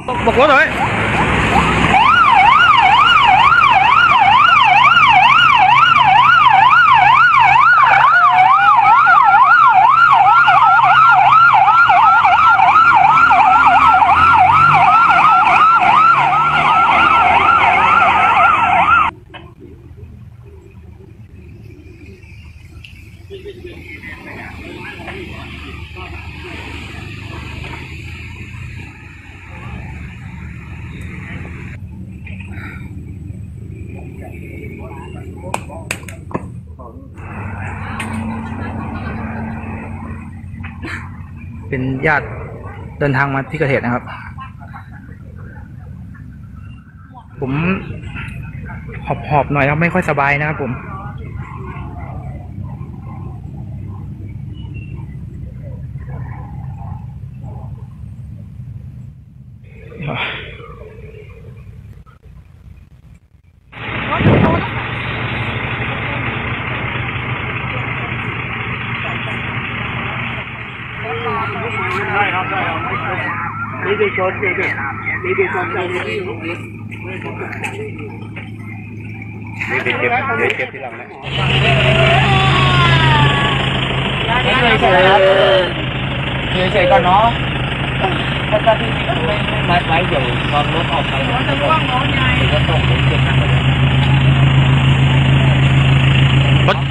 บอกรถเลยเป็นญาติเดินทางมาที่เกิดเหตุนะครับผมหอบหน่อยครับไม่ค่อยสบายนะครับผมได้ครับได้ครับนี่ดีชนดีดีนี่ดีชนใจดีนี่เก็บที่หลังนะเฉยๆก่อนเนาะถ้าที่ไม่ไว้เดี๋ยวตอนรถออกไปจะร่วงน้องใหญ่จะส่งไปเก็บหนักเลยรถ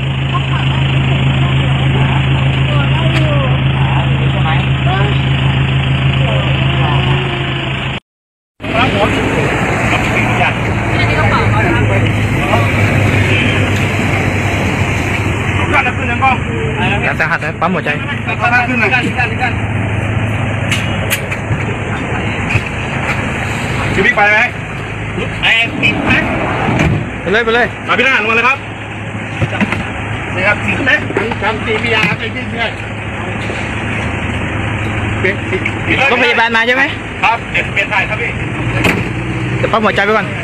การสาหัสนะปั๊มหัวใจขึ้นเลยคือบิ๊กไปไหมไปบิ๊กไปเลยมาพี่หน้าลงมาเลยครับนี่ครับสีเล็กทำสีพิยาไปวิ่งเลยรถพยาบาลมาใช่ไหมครับเปลี่ยนถ่ายครับพี่เดี๋ยวปั๊มหัวใจไปก่อน